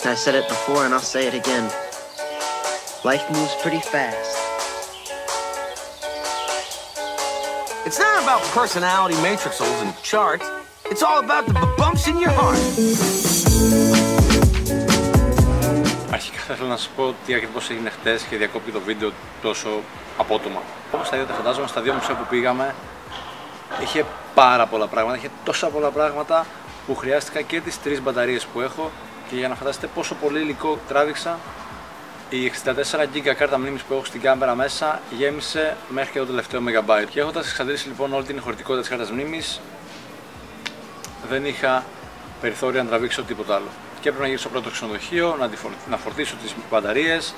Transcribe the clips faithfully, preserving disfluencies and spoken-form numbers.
I said it before and I'll say it again. Life moves pretty fast. It's not about personality matrixels and charts. It's all about the bumps in your heart. Αρχικά θα ήθελα να σας πω τι ακριβώς έγινε χτες και διακόπηκε το βίντεο τόσο απότομα. Όπως τα είδατε, φαντάζομαι στα δύο μουσεία που πήγαμε είχε πάρα πολλά πράγματα, είχε τόσα πολλά πράγματα που χρειάστηκα και τις τρεις μπαταρίες που έχω, και για να φανταστείτε πόσο πολύ υλικό τράβηξα, η εξήντα τέσσερα γίγα κάρτα μνήμης που έχω στην κάμερα μέσα γέμισε μέχρι και το τελευταίο megabyte. Και έχοντας εξαντλήσει λοιπόν όλη την χωρητικότητα της κάρτας μνήμης, δεν είχα περιθώρια να τραβήξω τίποτα άλλο. Και έπρεπε να γυρίσω πρώτο στο ξενοδοχείο, να, να φορτίσω τις μπαταρίες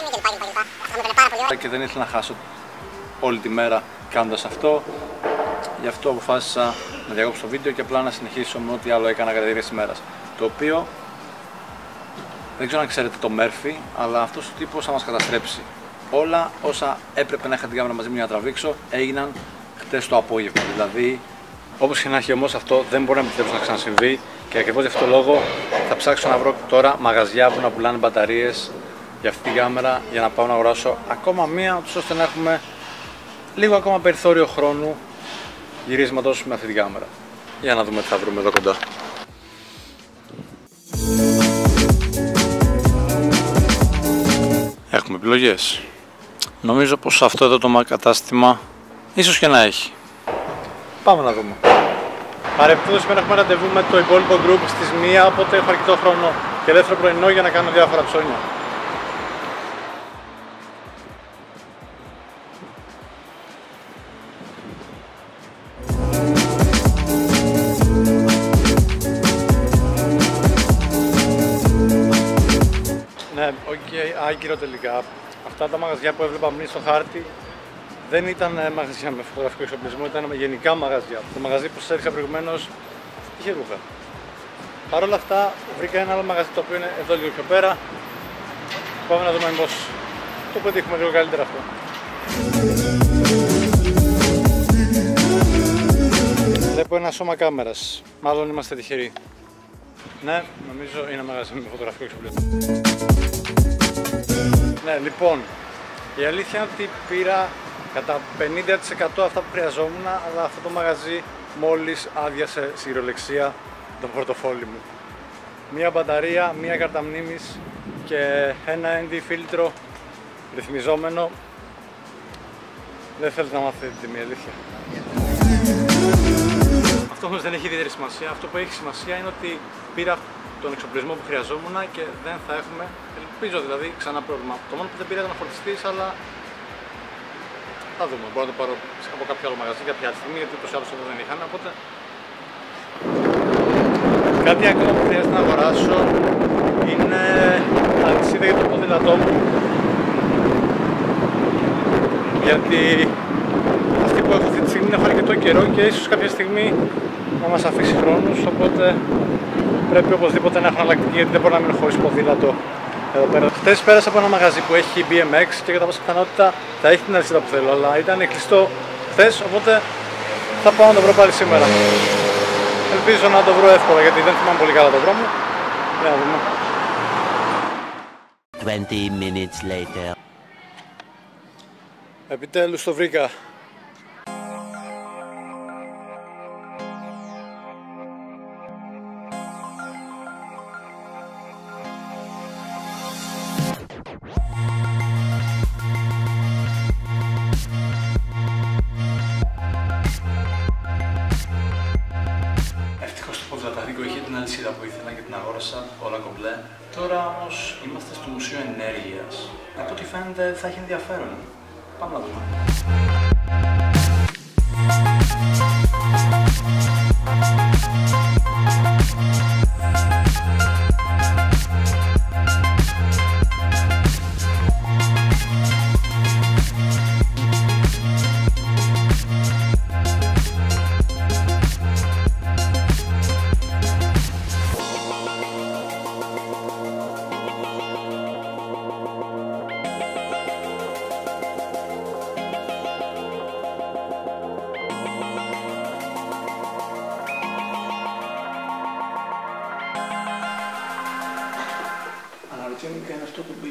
και δεν ήθελα να χάσω όλη τη μέρα κάνοντας αυτό. Γι' αυτό αποφάσισα να διακόψω το βίντεο και απλά να συνεχίσω με ό,τι άλλο έκανα κατά τη διάρκεια της ημέρας. Το οποίο δεν ξέρω αν ξέρετε το Murphy, αλλά αυτός ο τύπος θα μας καταστρέψει. Όλα όσα έπρεπε να είχα την κάμερα μαζί μου για να τραβήξω έγιναν χτες το απόγευμα. Δηλαδή, όπως και να έχει, όμως αυτό δεν μπορεί να επιτρέψω να ξανασυμβεί, και ακριβώς γι' αυτό το λόγο θα ψάξω να βρω τώρα μαγαζιά που να πουλάνε μπαταρίες για αυτή την κάμερα, για να πάω να αγοράσω ακόμα μία, ώστε να έχουμε λίγο ακόμα περιθώριο χρόνου γυρίσματος με αυτή την κάμερα. Για να δούμε τι θα βρούμε εδώ κοντά. Έχουμε επιλογές. Νομίζω πως αυτό εδώ το κατάστημα ίσως και να έχει. Πάμε να δούμε. Παρεπτόντως σήμερα έχουμε ραντεβού με το υπόλοιπο group στις μία, οπότε έχω αρκετό χρόνο και ελεύθερο πρωινό για να κάνω διάφορα ψώνια. Ναι, οκ, okay, άγκυρο τελικά. Αυτά τα μαγαζιά που έβλεπα πριν στο χάρτη δεν ήταν μαγαζιά με φωτογραφικό εξοπλισμό, ήταν γενικά μαγαζιά. Το μαγαζί που σας έδειξα προηγουμένως είχε ρούχα. Παρ' όλα αυτά βρήκα ένα άλλο μαγαζί το οποίο είναι εδώ λίγο πιο πέρα. Πάμε να δούμε μήπως το πετύχουμε λίγο καλύτερα αυτό. Βλέπω ένα σώμα κάμερας. Μάλλον είμαστε τυχεροί. Ναι, νομίζω είναι μαγαζί με φωτογραφικό εξοπλισμό. Ναι, λοιπόν, η αλήθεια είναι ότι πήρα κατά πενήντα τοις εκατό αυτά που χρειαζόμουν, αλλά αυτό το μαγαζί μόλις άδειασε στη κυριολεξία το πορτοφόλι μου. Μία μπαταρία, μία κάρτα μνήμης και ένα εν ντι φίλτρο ρυθμιζόμενο. Δεν θέλετε να μάθετε την τιμή, αλήθεια. Αυτό όμως δεν έχει ιδιαίτερη σημασία. Αυτό που έχει σημασία είναι ότι πήρα τον εξοπλισμό που χρειαζόμουν και δεν θα έχουμε, ελπίζω δηλαδή, ξανά πρόβλημα. Το μόνο που δεν πήρα ήταν να φορτιστείς, αλλά θα δούμε. Μπορώ να το πάρω από κάποιο άλλο μαγαζί κάποια άλλη στιγμή, γιατί ούτως ή άλλως εδώ δεν είχαν. Οπότε κάτι ακόμα που χρειάζεται να αγοράσω είναι αλυσίδα για το ποδήλατό μου. Γιατί αυτή που έχω αυτή τη στιγμή είναι αρκετό καιρό και ίσως κάποια στιγμή να μας αφήσει χρόνους, οπότε πρέπει οπωσδήποτε να έχω εναλλακτική, γιατί δεν μπορώ να μείνω χωρίς ποδήλατο εδώ πέρα. Χθες πέρασα από ένα μαγαζί που έχει μπι εμ εξ και κατά πάσα πιθανότητα θα έχει την αλυσίδα που θέλω, αλλά ήταν κλειστό χθες, οπότε θα πάω να το βρω πάλι σήμερα. Ελπίζω να το βρω εύκολα, γιατί δεν θυμάμαι πολύ καλά το δρόμο. Για να δούμε. twenty minutes later. Επιτέλους το βρήκα. Ευτυχώς το ποδηλατάδικο είχε την αλυσίδα που ήθελα και την αγόρασα όλα κομπλέ. Τώρα όμως είμαστε στο Μουσείο Ενέργειας. Από ό,τι φαίνεται θα έχει ενδιαφέρον. Πάμε να δούμε. γενικά είναι αυτό το μπει.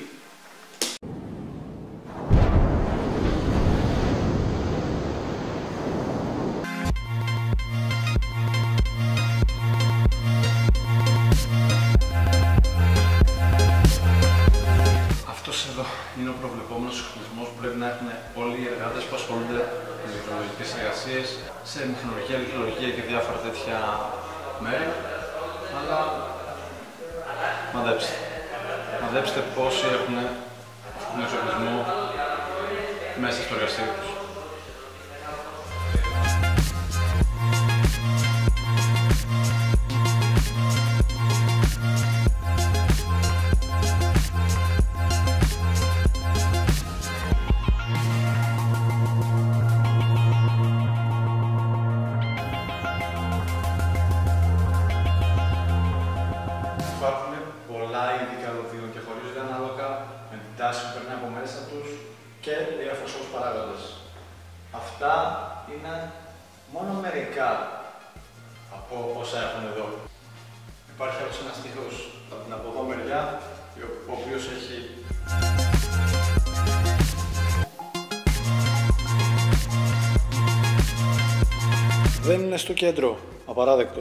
Αυτός εδώ είναι ο προβλεπόμενος εξοπλισμός που πρέπει να έχουν όλοι οι εργάτες που ασχολούνται με τεχνολογικές εργασίες, σε μηχανολογία, ηλεκτρολογία και διάφορα τέτοια μέρη. Αλλά μαντέψτε. Μαντέψτε πόσοι έχουν αυτόν τον εξοπλισμό μέσα στο εργαστήριο τους. Υπάρχουν πολλά είδη καλωδίων και χωρίζονται ανάλογα με την τάση που περνάει από μέσα τους και διάφορους άλλους παράγοντες. Αυτά είναι μόνο μερικά από όσα έχουν εδώ. Υπάρχει άλλος ένας τείχος από την από εδώ μεριά, ο οποίος έχει δεν είναι στο κέντρο, απαράδεκτο.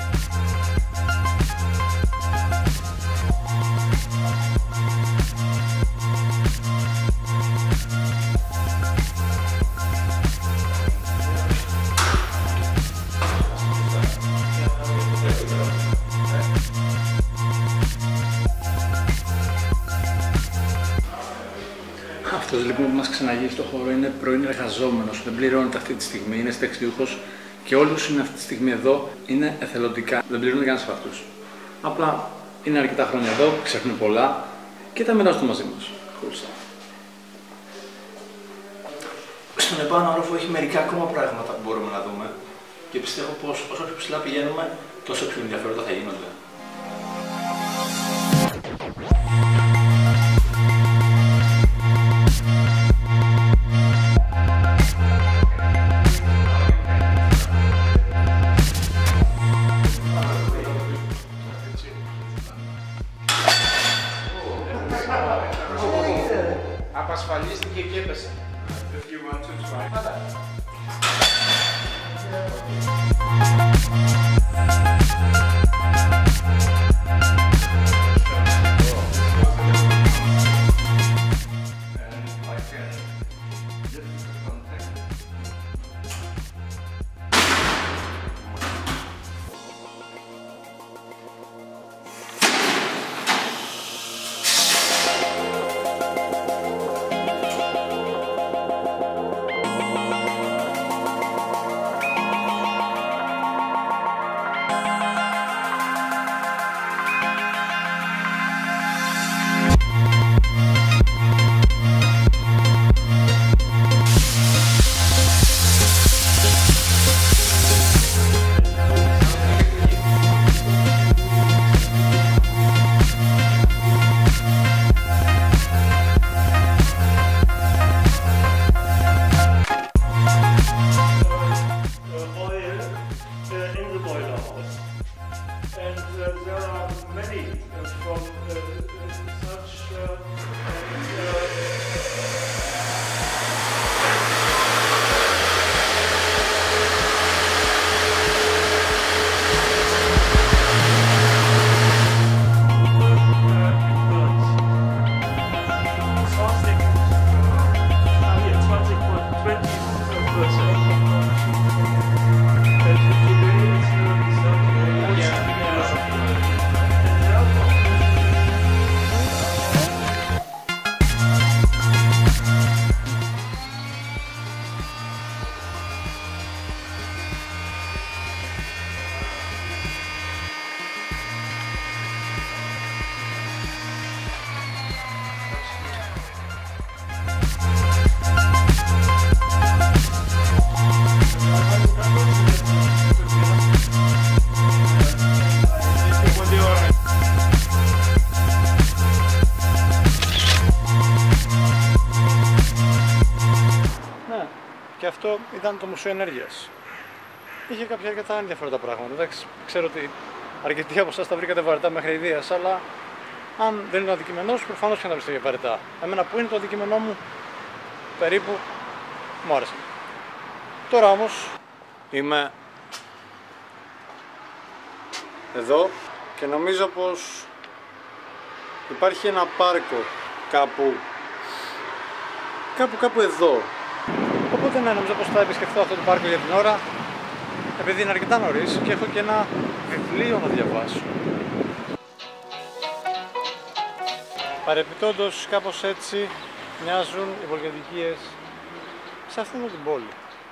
Αυτός λοιπόν που μας ξαναγεί στο χώρο είναι πρώην εργαζόμενος, δεν πληρώνεται αυτή τη στιγμή, είναι συνταξιούχος και όλοι όσοι είναι αυτή τη στιγμή εδώ είναι εθελοντικά, δεν πληρώνεται κανένας από αυτούς. Απλά είναι αρκετά χρόνια εδώ, ξέρουν πολλά και τα μοιράζονται μαζί μας. Χωριστά. Στον επάνω όροφο έχει μερικά ακόμα πράγματα που μπορούμε να δούμε και πιστεύω πως όσο πιο ψηλά πηγαίνουμε, τόσο πιο ενδιαφέροντα θα γίνονται. Απασφαλίστηκε και έπεσε. Και αυτό ήταν το Μουσείο Ενέργειας. Είχε κάποια αρκετά ενδιαφέροντα πράγματα. Εντάξει, ξέρω ότι αρκετοί από εσάς τα βρήκατε βαρετά μέχρι ιδείας, αλλά Αν δεν είναι το αντικείμενό σου, προφανώς και να τα βρεις βαρετά. Εμένα που είναι το αντικείμενό μου, περίπου μου άρεσε. Τώρα όμως είμαι εδώ και νομίζω πως υπάρχει ένα πάρκο κάπου κάπου κάπου εδώ. Οπότε ναι, νομίζω πως θα επισκεφθώ αυτό το πάρκο για την ώρα, επειδή είναι αρκετά νωρίς και έχω και ένα βιβλίο να διαβάσω. Παρεπιπτόντως, κάπως έτσι μοιάζουν οι πολυκατοικίες σε αυτήν την πόλη.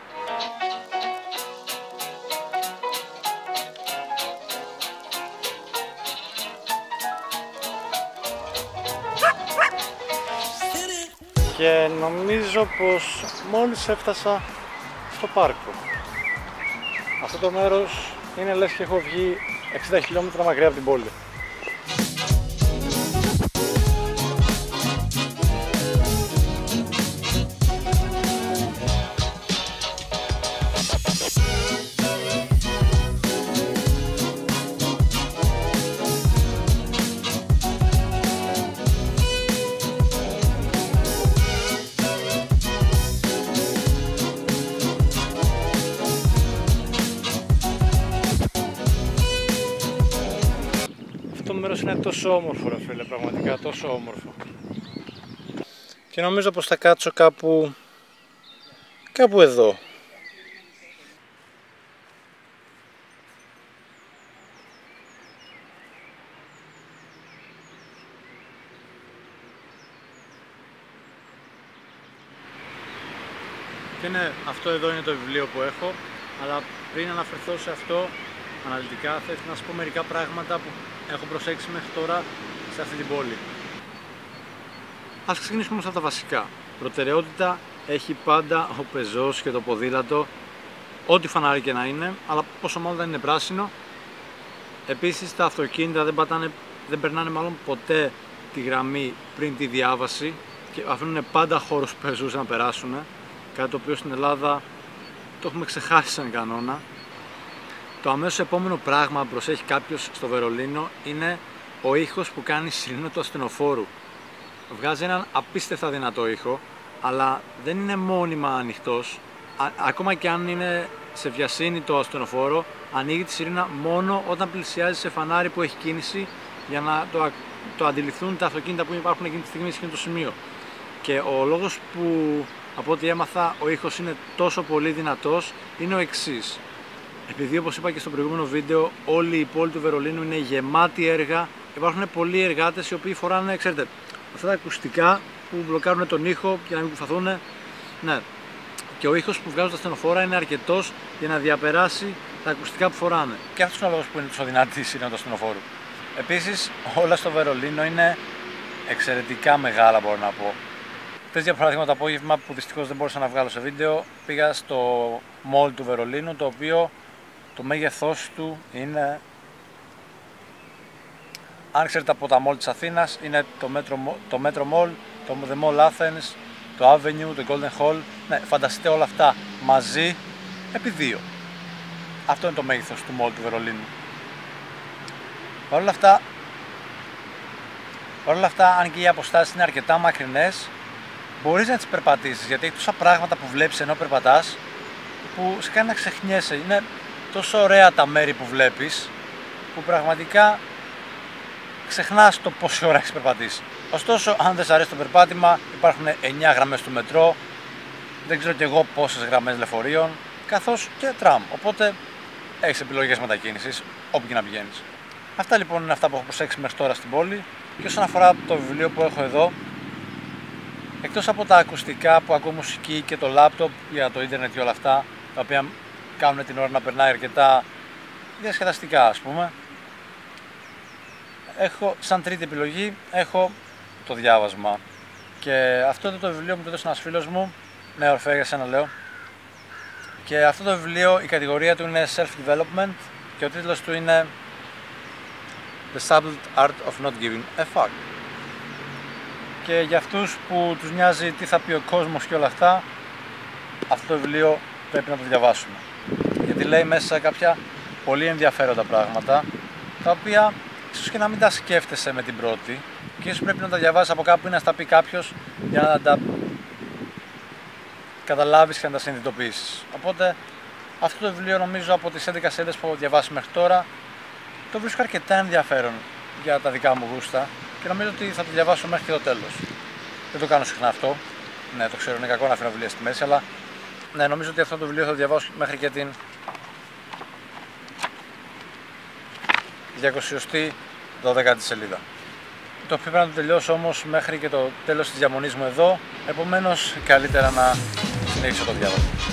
Και νομίζω πως μόλις έφτασα στο πάρκο. Αυτό το μέρος είναι λες και έχω βγει εξήντα χιλιόμετρα μακριά από την πόλη. Το μέρος είναι τόσο όμορφο ρε φίλε, πραγματικά τόσο όμορφο. Και νομίζω πως θα κάτσω κάπου, κάπου εδώ. Και ναι, αυτό εδώ είναι το βιβλίο που έχω, αλλά πριν αναφερθώ σε αυτό αναλυτικά θα ήθελα να σας πω μερικά πράγματα που έχω προσέξει μέχρι τώρα σε αυτή την πόλη. Ας ξεκινήσουμε όμως από τα βασικά. Προτεραιότητα έχει πάντα ο πεζός και το ποδήλατο, ό,τι φανάρι και να είναι, αλλά πόσο μάλλον δεν είναι πράσινο. Επίσης τα αυτοκίνητα δεν, πατάνε, δεν περνάνε μάλλον ποτέ τη γραμμή πριν τη διάβαση και αφήνουν πάντα χώρο στους πεζούς να περάσουν, κάτι το οποίο στην Ελλάδα το έχουμε ξεχάσει σαν κανόνα. Το αμέσως επόμενο πράγμα που προσέχει κάποιος στο Βερολίνο είναι ο ήχος που κάνει σιρήνα του ασθενοφόρου. Βγάζει έναν απίστευτα δυνατό ήχο, αλλά δεν είναι μόνιμα ανοιχτός. Α, ακόμα και αν είναι σε βιασύνη το ασθενοφόρο, ανοίγει τη σιρήνα μόνο όταν πλησιάζει σε φανάρι που έχει κίνηση, για να το, το αντιληφθούν τα αυτοκίνητα που υπάρχουν εκείνη τη στιγμή σε εκείνο το σημείο. Και ο λόγος που, από ό,τι έμαθα, ο ήχος είναι τόσο πολύ δυνατός είναι ο εξής. Επειδή, όπως είπα και στο προηγούμενο βίντεο, όλη η πόλη του Βερολίνου είναι γεμάτη έργα. Υπάρχουν πολλοί εργάτες οι οποίοι φοράνε, ξέρετε, αυτά τα ακουστικά που μπλοκάρουν τον ήχο για να μην κουφαθούν. Ναι. Και ο ήχος που βγάζουν τα ασθενοφόρα είναι αρκετός για να διαπεράσει τα ακουστικά που φοράνε. Και αυτός είναι ο λόγος που είναι τόσο δυνατή η σιρήνα του ασθενοφόρου. Επίσης, όλα στο Βερολίνο είναι εξαιρετικά μεγάλα, μπορώ να πω. Χθες, για παράδειγμα, το απόγευμα που δυστυχώς δεν μπόρεσα να βγάλω σε βίντεο, πήγα στο μολ του Βερολίνου, το οποίο το μέγεθός του είναι, αν ξέρετε από τα μολ της Αθήνας, είναι το Metro, το Metro Mall, το The Mall Athens, το Avenue, το Golden Hall. Ναι, φανταστείτε όλα αυτά μαζί επί δύο. Αυτό είναι το μέγεθος του μολ του Βερολίνου. Παρ' όλα αυτά, παρ' όλα αυτά, αν και οι αποστάσεις είναι αρκετά μακρινές, μπορείς να τις περπατήσεις, γιατί έχει τόσα πράγματα που βλέπεις ενώ περπατάς που σε κάνει να ξεχνιέσαι. Είναι τόσο ωραία τα μέρη που βλέπεις που πραγματικά ξεχνάς το πόση ώρα έχεις περπατήσει. Ωστόσο, αν δεν σ' αρέσει το περπάτημα, υπάρχουν εννιά γραμμές του μετρό, δεν ξέρω κι εγώ πόσες γραμμές λεωφορείων, καθώς και τραμ. Οπότε έχεις επιλογές μετακίνησης όπου και να πηγαίνεις. Αυτά λοιπόν είναι αυτά που έχω προσέξει μέχρι τώρα στην πόλη. Και όσον αφορά το βιβλίο που έχω εδώ, εκτός από τα ακουστικά που ακούω μουσική και το λάπτοπ για το ίντερνετ και όλα αυτά, τα οποία κάνουν την ώρα να περνάει αρκετά διασκεδαστικά, ας πούμε, έχω σαν τρίτη επιλογή έχω το διάβασμα. Και αυτό εδώ το βιβλίο μου το έδωσε ένας φίλος μου, ναι ορφέα για σένα λέω, και αυτό το βιβλίο η κατηγορία του είναι Self-Development και ο τίτλος του είναι The Subtle Art of Not Giving a Fuck. Και για αυτούς που τους νοιάζει τι θα πει ο κόσμος και όλα αυτά, αυτό το βιβλίο πρέπει να το διαβάσουμε. Γιατί λέει μέσα κάποια πολύ ενδιαφέροντα πράγματα, τα οποία ίσως και να μην τα σκέφτεσαι με την πρώτη και ίσως πρέπει να τα διαβάσεις από κάπου ή να στα πει κάποιος για να τα καταλάβεις και να τα συνειδητοποιήσεις. Οπότε αυτό το βιβλίο, νομίζω, από τις έντεκα σελίδες που έχω διαβάσει μέχρι τώρα, το βρίσκω αρκετά ενδιαφέρον για τα δικά μου γούστα και νομίζω ότι θα το διαβάσω μέχρι και το τέλος. Δεν το κάνω συχνά αυτό. Ναι, το ξέρω, είναι κακό να αφήνω βιβλία στη μέση, αλλά ναι, νομίζω ότι αυτό το βιβλίο θα το διαβάσω μέχρι και την διακοσιοστή δωδέκατη σελίδα. Το οποίο πρέπει να το τελειώσω όμως μέχρι και το τέλος της διαμονής μου εδώ, επομένως καλύτερα να συνεχίσω το διάβασμα.